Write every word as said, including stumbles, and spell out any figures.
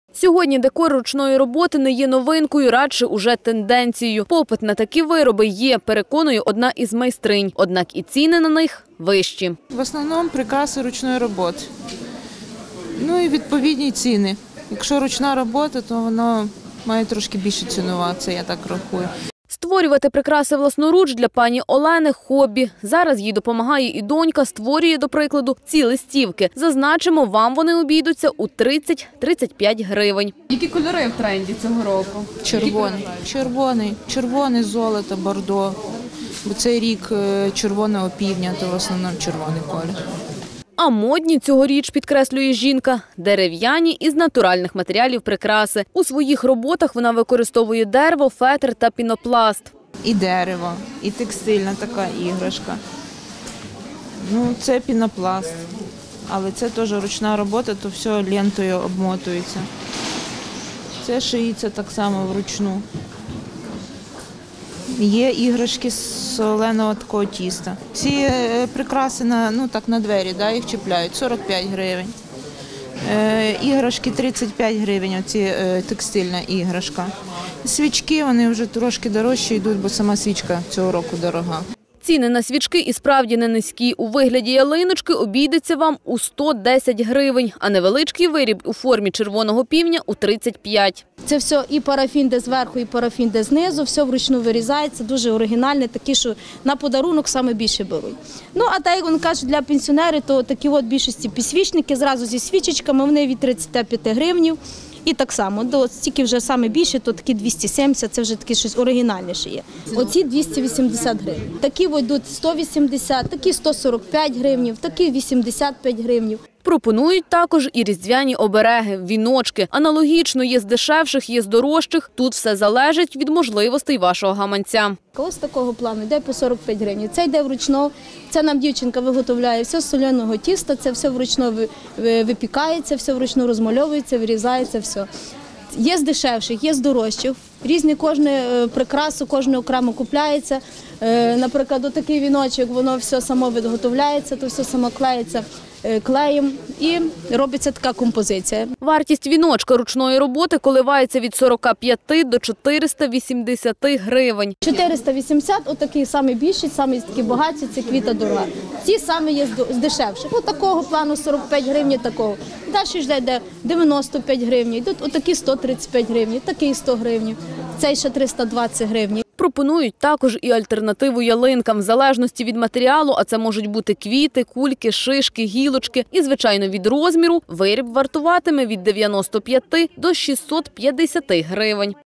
Сьогодні декор ручної роботи не є новинкою, радше уже тенденцією. Попит на такі вироби є, переконує одна із майстринь. Однак і ціни на них вищі. В основному прикраси ручної роботи. Ну і відповідні ціни. Якщо ручна робота, то воно має трошки більше цінуватися, я так рахую. Створювати прикраси власноруч для пані Олени – хобі. Зараз їй допомагає і донька, створює, до прикладу, ці листівки. Зазначимо, вам вони обійдуться у тридцять - тридцять п'ять гривень. Які кольори в тренді цього року? Червоний, червоний, червоний, золото, бордо. Бо цей рік червоного півдня, то в основному червоний колір. А модні цьогоріч, підкреслює жінка, дерев'яні із натуральних матеріалів прикраси. У своїх роботах вона використовує дерево, фетр та пінопласт. І дерево, і текстильна така іграшка. Ну, це пінопласт, але це теж ручна робота, то все лентою обмотується. Це шиється так само вручну. Є іграшки з соленого такого тіста. Ці прикраси на, ну, так, на двері, да, їх чіпляють, сорок п'ять гривень. Е, іграшки тридцять п'ять гривень, оці е, текстильна іграшка. Свічки, вони вже трошки дорожчі йдуть, бо сама свічка цього року дорога. Ціни на свічки і справді не низькі. У вигляді ялиночки обійдеться вам у сто десять гривень, а невеличкий виріб у формі червоного півня – у тридцять п'ять. Це все і парафін, де зверху, і парафін, де знизу, все вручну вирізається, дуже оригінальне, такі, що на подарунок саме більше беруть. Ну, а так, як вони кажуть, для пенсіонерів, то такі от більшості підсвічники, зразу зі свічечками, вони від тридцяти п'яти гривень. І так само, до стільки вже саме більше, то такі двісті сімдесят, це вже таке щось оригінальніше є. Оці двісті вісімдесят гривень. Такі йдуть сто вісімдесят, такі сто сорок п'ять гривень, такі вісімдесят п'ять гривень. Пропонують також і різдвяні обереги, віночки. Аналогічно є з дешевших, є з дорожчих. Тут все залежить від можливостей вашого гаманця. Ось такого плану йде по сорок п'ять гривень. Це йде вручну. Це нам дівчинка виготовляє все з соляного тіста, це все вручну випікається, все вручну розмальовується, вирізається, все. Є з дешевших, є з дорожчих. Різні кожне прикрасу, кожне окремо купляється. Наприклад, отакий віночок, воно все само виготовляється, то все само клеїться клеєм і робиться така композиція. Вартість віночка ручної роботи коливається від сорока п'яти до чотириста вісімдесяти гривень. чотириста вісімдесят, отакий самий більший, самий такий багатший, це квіта дорога. Ці самі є з дешевших. Ось такого плану сорок п'ять гривень, такого. Далі ж йде дев'яносто п'ять гривень, йдуть отакі сто тридцять п'ять гривень, такий сто гривень, цей ще триста двадцять гривень. Пропонують також і альтернативу ялинкам, в залежності від матеріалу, а це можуть бути квіти, кульки, шишки, гілочки. І, звичайно, від розміру виріб вартуватиме від дев'яноста п'яти до шістсот п'ятдесяти гривень.